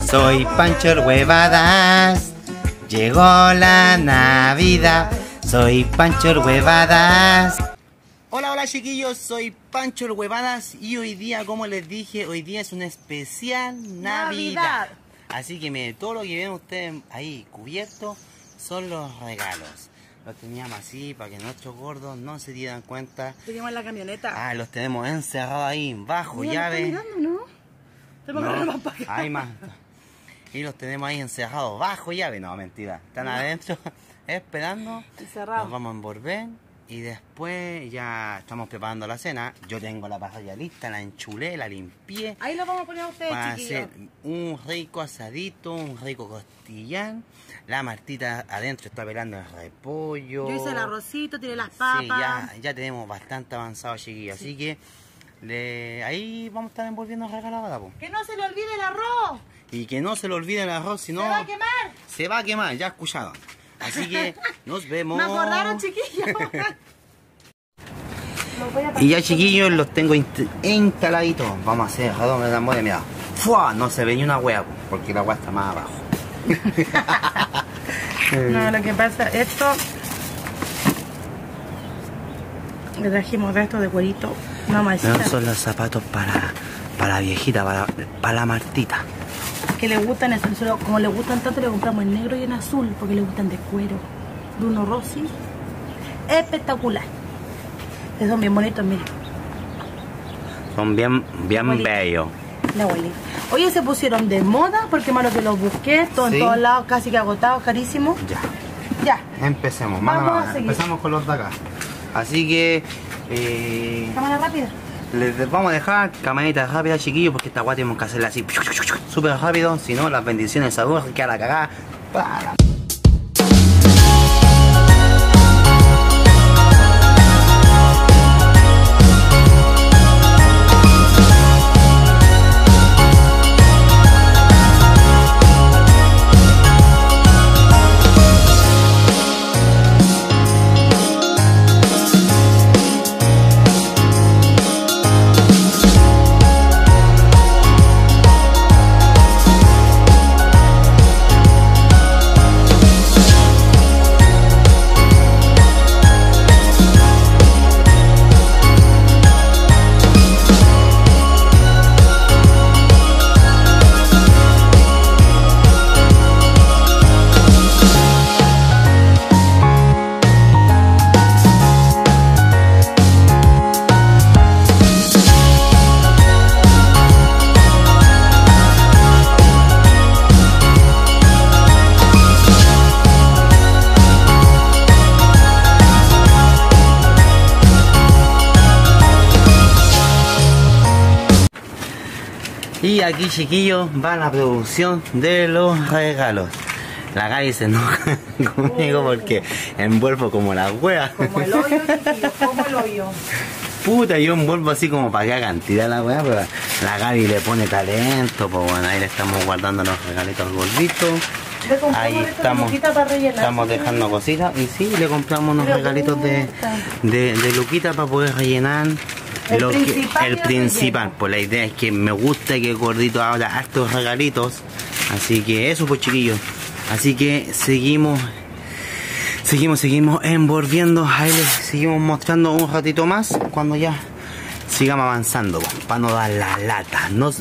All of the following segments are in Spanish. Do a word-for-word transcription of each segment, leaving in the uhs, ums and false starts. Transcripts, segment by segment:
Soy Pancho el Huevadas. Llegó la Navidad. Soy Pancho el Huevadas. Hola, hola chiquillos, soy Pancho el Huevadas y hoy día, como les dije, hoy día es un especial Navidad. Navidad. Así que miren, todo lo que ven ustedes ahí cubierto son los regalos. Los teníamos así para que nuestros gordos no se dieran cuenta. Teníamos en la camioneta. Ah, los tenemos encerrados ahí bajo Mira, llave. Mirando, ¿no? Tenemos no, que más para acá. Hay más. Y los tenemos ahí encerrados bajo llave. No, mentira. Están no. adentro esperando. Encerrados. Nos vamos a envolver. Y después ya estamos preparando la cena. Yo tengo la parrilla lista, la enchulé, la limpié. Ahí lo vamos a poner a ustedes, para chiquillos. hacer un rico asadito, un rico costillán. La Martita adentro está pelando el repollo. Yo hice el arrocito, tiré las papas. Sí, ya, ya tenemos bastante avanzado, chiquillos. Sí. Así que le, ahí vamos a estar envolviendo regalada. ¡Que no se le olvide el arroz! Y que no se le olvide el arroz, si no... ¡Se va a quemar! Se va a quemar, ya escucharon. Así que nos vemos. Me acordaron, chiquillos. Y ya, chiquillos, los tengo instaladitos. Vamos a hacer redón de tambores, mira. ¡Fua! No se ve ni una hueá, porque la hueá está más abajo. No, lo que pasa, esto le trajimos de esto de cuerito. Una maicita. No son los zapatos para, para la viejita, para, para la Martita. Que le gustan, eso, como le gustan tanto, le compramos en negro y en azul, porque le gustan de cuero, de uno rosy, espectacular. Que son bien bonitos, miren. Son bien, bien bellos. La abuelita. Oye, se pusieron de moda, porque malo que los busqué, todo, ¿sí? En todos lados, casi que agotados, carísimos. Ya. Ya. Empecemos, vamos mamá, a seguir. Empezamos con los de acá. Así que... Eh... Cámara rápida. Les vamos a dejar camarita rápida, chiquillos, porque esta guay tenemos que hacerla así súper rápido, si no las bendiciones se aburren, que a la cagada. Para. Y aquí, chiquillos, va la producción de los regalos. La Gaby se enoja conmigo porque envuelvo como la wea. Como el hoyo, chiquillos, como el hoyo. Puta, yo envuelvo así como para que haga cantidad la wea, pero la Gaby le pone talento, pues bueno, ahí le estamos guardando los regalitos gorditos. Ahí estamos, estamos dejando cositas y sí, le compramos unos regalitos de, de, de Luquita para poder rellenar. El Lo principal, que, el principal pues la idea es que me gusta que el gordito haga hartos regalitos, así que eso pues, chiquillos. Así que seguimos seguimos seguimos envolviendo. Ahí les seguimos mostrando un ratito más cuando ya sigamos avanzando, pues, para no dar la lata. Nos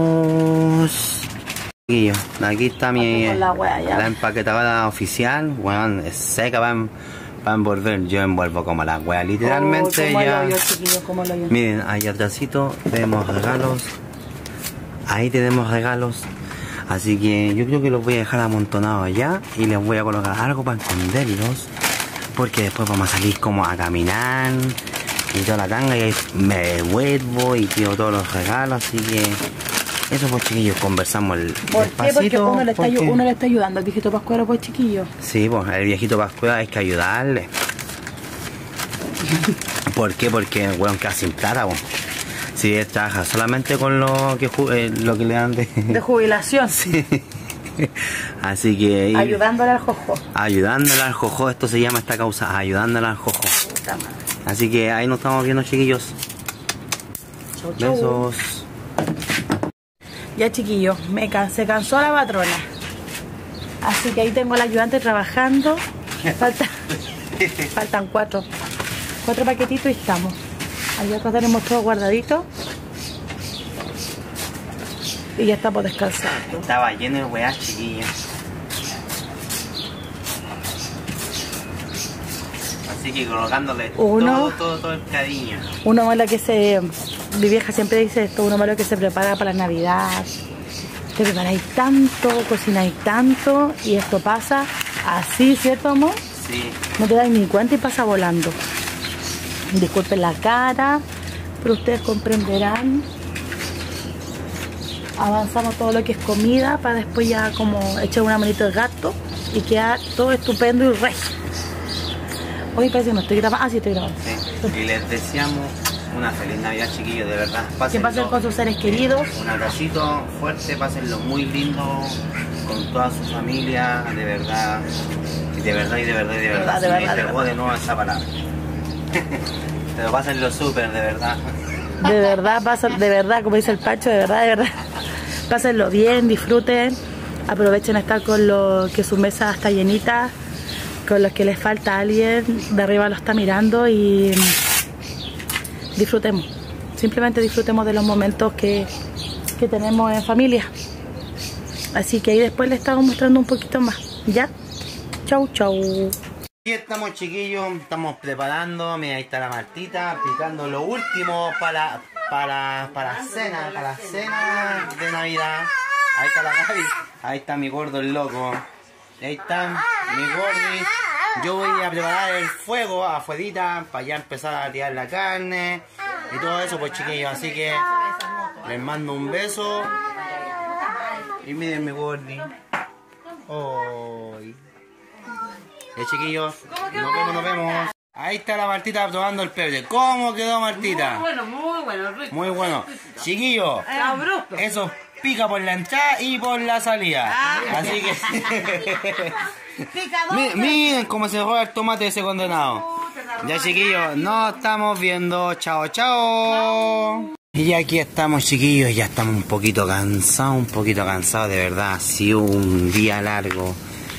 vemos, chiquillos. Aquí está mi la, la empaquetada oficial. Bueno, es seca, van para envolver. Yo envuelvo como la wea, literalmente. Oh, ya. Yo, chiquillo, miren, ahí atrásito tenemos regalos. Ahí tenemos regalos. Así que yo creo que los voy a dejar amontonados allá y les voy a colocar algo para esconderlos, porque después vamos a salir como a caminar y toda la tanga, y ahí me devuelvo y tiro todos los regalos. Así que eso pues, chiquillos, conversamos el ¿Por qué? Porque uno le, está, porque uno le está ayudando al viejito Pascuero, pues, chiquillo. Sí, pues el viejito Pascuero hay que ayudarle. ¿Por qué? Porque el weón queda sin plata, pues. Si él trabaja solamente con lo que, eh, lo que le dan de... de jubilación. Sí. Así que... ayudándole al jojo. Ayudándole al jojo, esto se llama esta causa, ayudándole al jojo. Así que ahí nos estamos viendo, chiquillos. Chau, chau. Besos. Ya chiquillos, me can se cansó la patrona. Así que ahí tengo al ayudante trabajando. Falta, faltan cuatro. Cuatro paquetitos y estamos. Allá atrás tenemos todo guardadito. Y ya estamos descansando. Estaba lleno de weas, chiquillos. Así que colocándole uno, todo, todo, todo el cariño. Uno malo que se... Mi vieja siempre dice esto, uno malo que se prepara para la Navidad. Te preparáis tanto, cocináis tanto y esto pasa así, ¿cierto, amor? Sí. No te das ni cuenta y pasa volando. Disculpen la cara, pero ustedes comprenderán. Avanzamos todo lo que es comida para después ya como echar una manito de gato y quedar todo estupendo y rey. Hoy parece que no estoy grabando. Ah, sí, estoy grabando. Sí. Y les deseamos una feliz Navidad, chiquillos, de verdad. Que pasen con sus seres queridos. Un abracito fuerte, pásenlo muy lindo con toda su familia, de verdad. Y de verdad, y de verdad, y de verdad. De verdad, de Se me verdad, pegó de de nuevo esa palabra. Pero pásenlo súper, de verdad. De verdad, pasen, de verdad, como dice el Pacho, de verdad, de verdad. Pásenlo bien, disfruten. Aprovechen a estar con los que su mesa está llenita, con los que les falta alguien, de arriba lo está mirando y disfrutemos. Simplemente disfrutemos de los momentos que, que tenemos en familia. Así que ahí después les estamos mostrando un poquito más. ¿Ya? Chau, chau. Aquí estamos, chiquillos, estamos preparando, mira, ahí está la Martita, picando lo último para, para, para la cena, para la cena de Navidad. Ahí está la Gaby, ahí está mi gordo el loco, ahí está mi gordi. Yo voy a preparar el fuego afuerita para ya empezar a tirar la carne y todo eso, pues chiquillos, así que les mando un beso y miren mi gordi. Oh. Ya, chiquillos, nos vemos, nos vemos. Ahí está la Martita probando el pebre. ¿Cómo quedó, Martita? Muy bueno, muy bueno, rico. Muy bueno. Chiquillos, eso pica por la entrada y por la salida. Así que... miren, miren cómo se juega el tomate ese condenado. Ya, chiquillos, nos estamos viendo. Chao, chao. Y aquí estamos, chiquillos, ya estamos un poquito cansados, un poquito cansados, de verdad. Ha sido un día largo.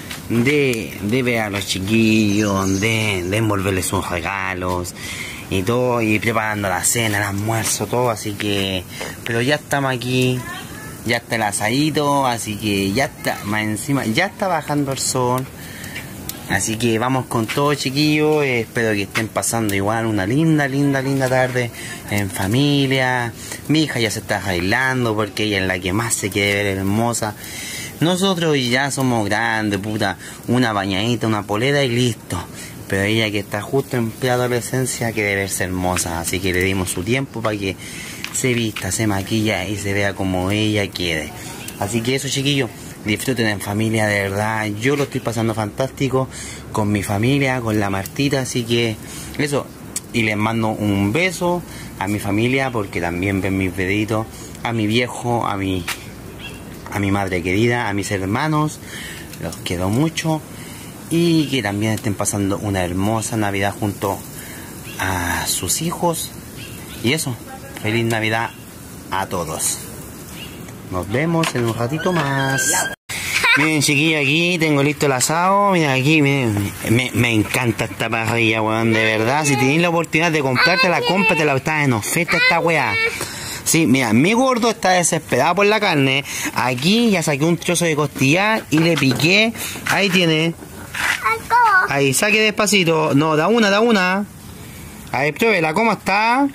De, de ver a los chiquillos, de, de envolverles sus regalos y todo, y preparando la cena, el almuerzo, todo, así que, pero ya estamos aquí, ya está el asadito, así que ya está, más encima, ya está bajando el sol, así que vamos con todo, chiquillos. eh, espero que estén pasando igual una linda, linda, linda tarde en familia. Mi hija ya se está bailando porque ella es la que más se quiere ver hermosa. Nosotros ya somos grandes, puta, una bañadita, una polera y listo. Pero ella que está justo en plena adolescencia, que debe ser hermosa. Así que le dimos su tiempo para que se vista, se maquilla y se vea como ella quiere. Así que eso, chiquillos, disfruten en familia, de verdad. Yo lo estoy pasando fantástico con mi familia, con la Martita. Así que eso, y les mando un beso a mi familia porque también ven mis deditos. A mi viejo, a mi... a mi madre querida, a mis hermanos, los quiero mucho y que también estén pasando una hermosa Navidad junto a sus hijos. Y eso, feliz Navidad a todos. Nos vemos en un ratito más. Miren, chiquillos, aquí tengo listo el asado. Miren aquí, miren, me, me encanta esta parrilla, weón, de verdad. Si tenéis la oportunidad de comprártela, cómpratela, está en oferta esta weá. Sí, mira, mi gordo está desesperado por la carne. Aquí ya saqué un trozo de costilla y le piqué. Ahí tiene. Ahí, saque despacito. No, da una, da una. A ver, pruébela, ¿cómo está?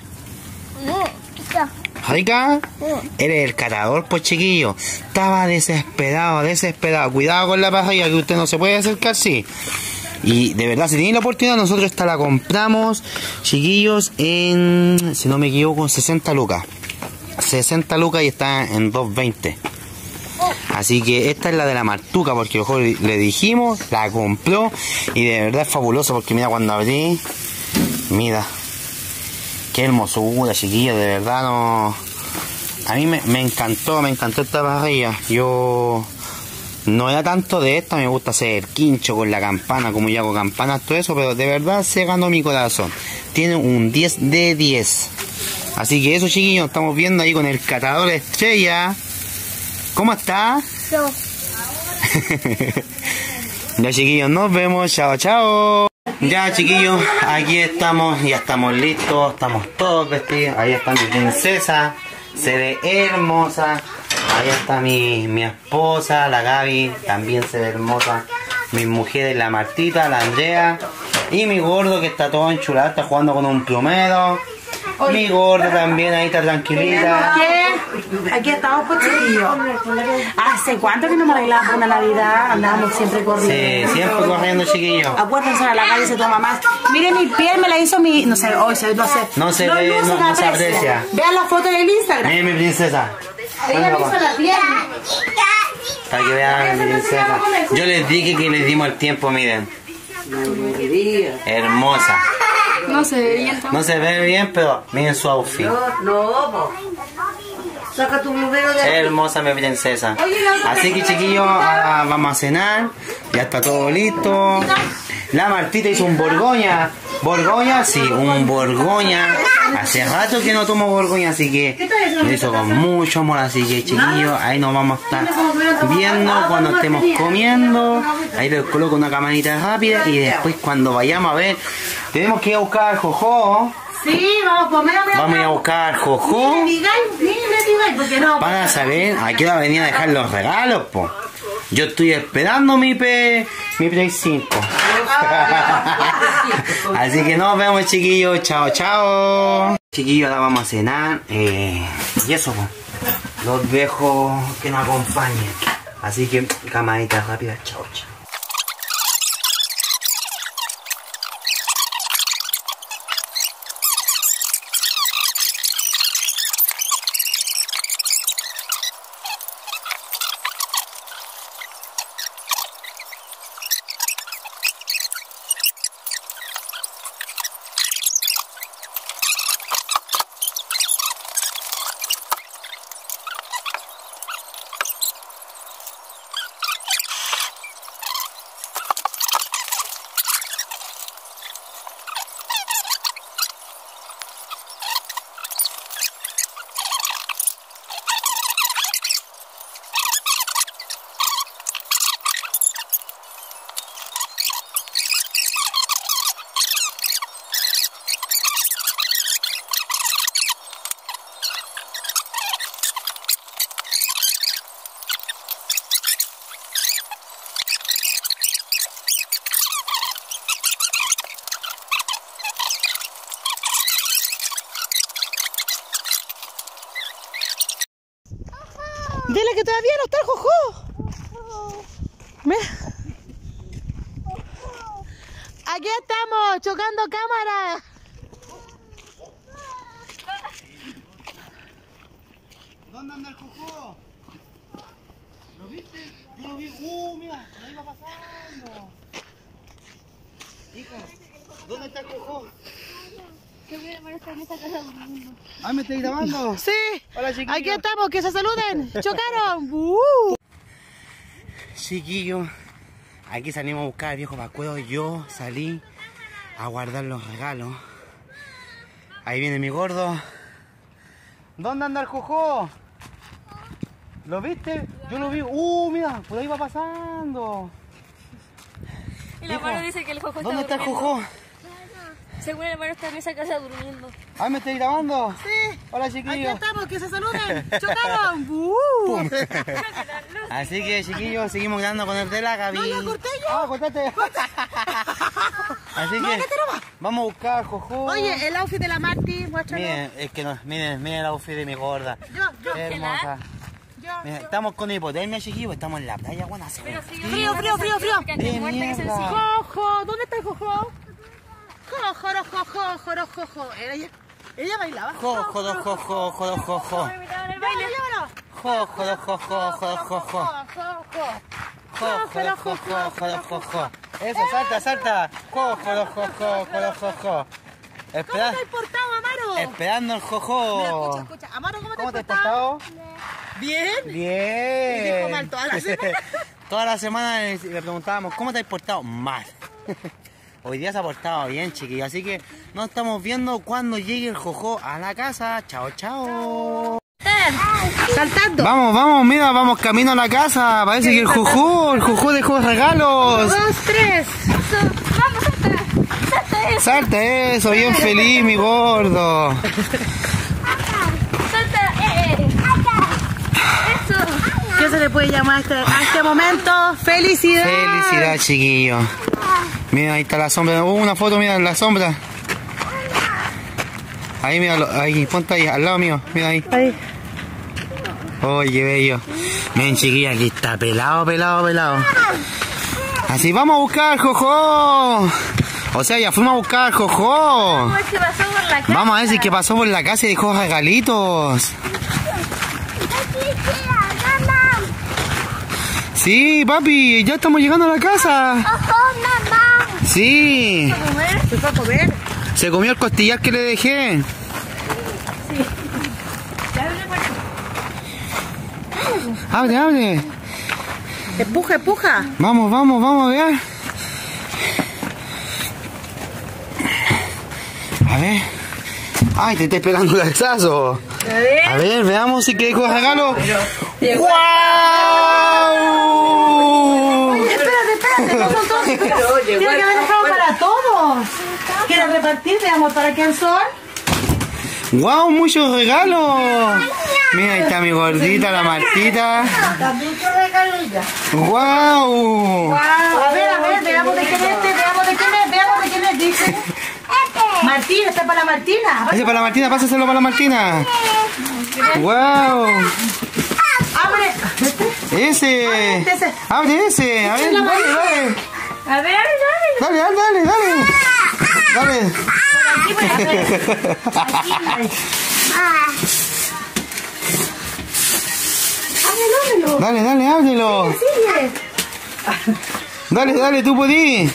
¿Rica? Eres el catador, pues, chiquillo. Estaba desesperado, desesperado. Cuidado con la parrilla, que usted no se puede acercar, sí. Y de verdad, si tienen la oportunidad, nosotros esta la compramos, chiquillos, en, si no me equivoco, sesenta lucas. sesenta lucas y está en dos veinte. Así que esta es la de la Martuca, porque mejor le dijimos, la compró y de verdad es fabuloso porque mira cuando abrí, mira, qué hermosura, chiquillos, de verdad no, a mí me, me encantó, me encantó esta parrilla. Yo no era tanto de esta, me gusta hacer quincho con la campana, como yo hago campanas, todo eso, pero de verdad se ganó mi corazón. Tiene un diez de diez. Así que eso, chiquillos, estamos viendo ahí con el catador estrella. ¿Cómo está? Yo. Ya, chiquillos, nos vemos. Chao, chao. Ya, chiquillos, aquí estamos. Ya estamos listos. Estamos todos vestidos. Ahí está mi princesa. Se ve hermosa. Ahí está mi, mi esposa, la Gaby. También se ve hermosa. Mis mujeres, la Martita, la Andrea. Y mi gordo que está todo enchulado. Está jugando con un plumero. Mi gordo también ahí está tranquilita. ¿Qué? Aquí estamos, pues, chiquillos. ¿Hace cuánto que no me arreglaba por una Navidad? Andábamos siempre corriendo. Sí, siempre corriendo, chiquillos. Acuérdense, a la calle se toma más. Miren, mi piel me la hizo mi... No sé, hoy se, no sé. No se ve, no, no se aprecia. Vean la foto del Instagram. Miren mi princesa. Ella me hizo la piel. Para que vean mi princesa. Yo les dije que les dimos el tiempo, miren. Hermosa. No se ve bien. No se ve bien, pero miren su outfit. No, saca tu número de... Hermosa mi princesa. Así que, chiquillos, ahora vamos a cenar. Ya está todo listo. La Martita hizo un Borgoña. ¿Borgoña? Sí, un Borgoña. Hace rato que no tomo Borgoña, así que lo hizo con mucho amor. Así que, chiquillos, ahí nos vamos a estar viendo cuando estemos comiendo. Ahí les coloco una camarita rápida y después cuando vayamos a ver, tenemos que ir a buscar al Jojo. Sí, vamos a comer. Vamos a ir a buscar al Jojo porque no. para saber a qué hora venía a dejar los regalos, po. Yo estoy esperando mi P, mi Play cinco. Así que nos vemos, chiquillos. Chao, chao. Chiquillos, ahora vamos a cenar. Eh, y eso, po. Los dejo que nos acompañen. Así que, camarita rápida. Chao, chao. Dile que todavía no está el Jojo. Mira. Aquí estamos, chocando cámara. ¿Dónde anda el Jojo? ¿Lo viste? Yo lo vi. ¡Uh, mira! Ahí va pasando. Hijo, ¿dónde está el Jojo? Ah, ¿me estáis grabando? Sí. Hola, chiquillos. Aquí estamos, que se saluden. Chocaron. Uh. Chiquillos, aquí salimos a buscar al viejo Pascuero. Yo salí a guardar los regalos. Ahí viene mi gordo. ¿Dónde anda el Jojo? ¿Lo viste? Yo lo vi. ¡Uh, mira! Por ahí va pasando. Y la mano dice que el Jojo está ¿Dónde está el durmiendo. Jojo? Según el hermano está en esa casa durmiendo. Ah, ¿me estáis grabando? Sí. Hola, Aquí chiquillos. estamos, que se saluden. Chocaron. Uh. Así que, chiquillos, seguimos grabando con el de la Gaby. No, ya corté yo. Ah, cortaste. Así que vamos a buscar al Jojo. Oye, el outfit de la Marti, muéstralo. Miren, es que no, miren, miren el outfit de mi gorda. Yo, yo. Hermosa. Yo. Miren, estamos con hipotermia, chiquillos, estamos en la playa, bueno, hace Pero frío. si Frío, frío, frío, frío. De mierda. Jojo, ¿dónde está el Jojo? Jojo, jojo, jojo, jojo. Ella, ella bailaba. Jo, jo, jo, jo, jo, jo, jo. Llévalo. Jo, jo, jo, jo, jo, jo, jo. Jo, jo, jo, jo, jo, jo, jo. Eso, salta, salta. Jo, jo, jo, jo, jo, jo, jo. ¿Cómo Espera, te has portado, Amaro? esperando el Mira, Jojo. escucha, escucha. Amaro, ¿cómo te ¿Cómo has te has portado? portado? Bien. Bien. Y dijo mal toda la semana. Toda la semana le le preguntábamos, ¿cómo te has portado? Mal. Hoy día se ha portado bien, chiquillos. Así que nos estamos viendo cuando llegue el Jojo a la casa. Chao, chao. ver, saltando. Vamos, vamos, mira, vamos camino a la casa. Parece que el Juju, el Juju dejó regalos. Dos, tres. Vamos, salta. Salta eso. Salta eso, bien feliz, mi gordo. Salta, eh. Eso. ¿Qué se le puede llamar a este, a este momento? ¡Felicidad! Felicidad, chiquillo. Mira, ahí está la sombra. Uh, una foto, mira, en la sombra. Ahí, mira, ahí, ponte ahí, al lado mío. Mira ahí. Ahí. Oye, bello. Miren, chiquilla, aquí está pelado, pelado, pelado. Así, vamos a buscar, Jojo. O sea, ya fuimos a buscar, Jojo. Vamos a ver qué pasó por la casa. Vamos a ver si qué pasó por la casa y dejó regalitos. Sí, papi, ya estamos llegando a la casa. Sí. ¿Se fue a comer? Se comió el costillar que le dejé. Abre, abre. Empuja, empuja. Vamos, vamos, vamos a ver. A ver. Ay, te estoy pegando un cabezazo. A ver. A ver, veamos si quedó regalo. ¡Wow! Espérate, espérate, no son todos. Tiene que haber dejado para todos. ¿Quieres repartir? Veamos para quién son. ¡Wow! ¡Muchos regalos! Mira, ahí está mi gordita, la Martita. ¡Wow! A ver, a ver, veamos de quién es este, veamos de quién es, veamos de quién es, dice. Martina, este es para la Martina. Ese para la Martina, pásaselo para la Martina. ¡Wow! Abre. Ese. Ese. Abre ese. A ver, dale, dale. A ver, dale. Dale, dale, dale. Dale. Aquí, pues, a ver. Ábrelo, ábrelo. Dale, dale, ábrelo. Sigue. Dale, dale, tú podís.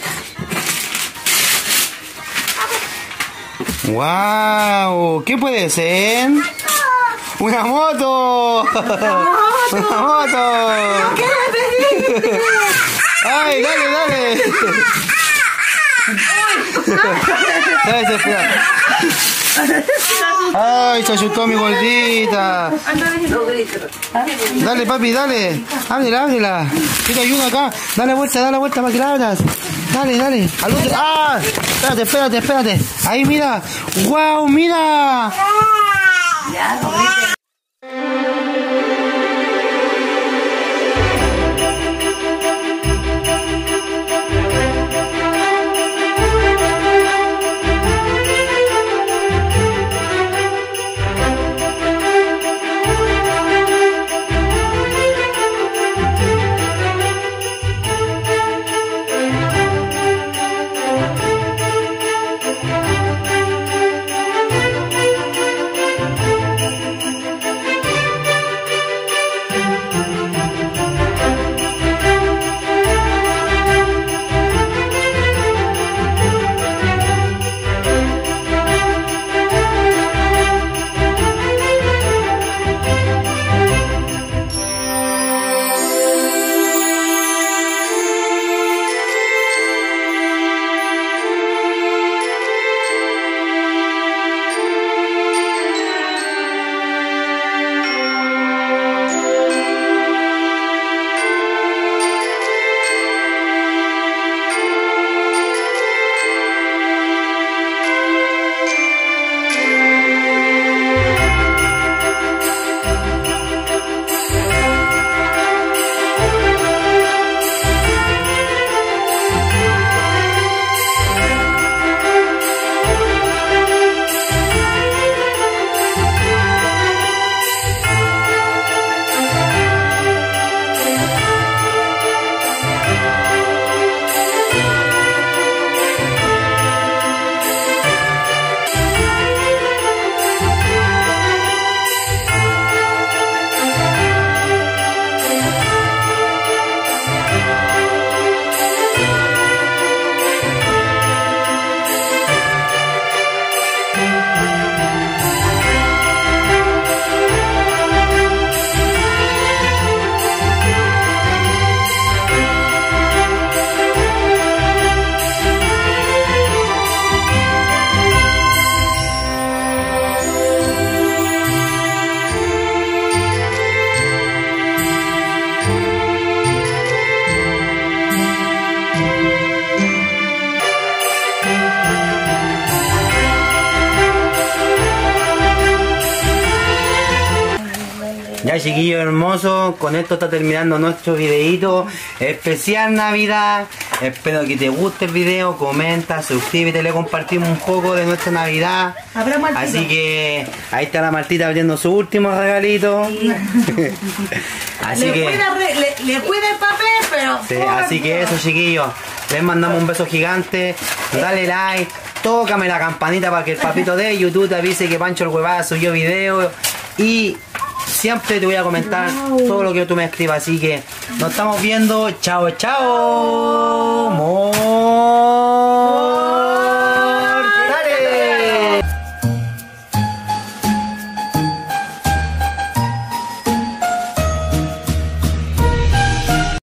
¡Wow! ¿Qué puede ser? ¡Una moto! ¡Una moto! ¿Qué le pedí? ¡Ay, dale, dale! ¡Ay, se fue! ¡Ay, se asustó mi gordita! Dale, papi, dale. Ábrela, ábrela. Yo te ayudo acá. Dale vuelta, dale vuelta para que la abras. Dale, dale. Al otro. ¡Ah! Espérate, espérate, espérate. Ahí, mira. ¡Wow! ¡Mira! Ya, chiquillos hermosos, con esto está terminando nuestro videito especial Navidad. Espero que te guste el video, comenta, suscríbete, le compartimos un poco de nuestra Navidad. Así que ahí está la Martita abriendo su último regalito. Sí. Así le, que cuida, le, le cuida el papel, pero... Sí, así que eso, chiquillos, les mandamos un beso gigante. Dale like, tócame la campanita para que el papito de YouTube te avise que Pancho el Huevada subió video. Y siempre te voy a comentar todo lo que tú me escribas. Así que nos estamos viendo. Chao, chao. Mo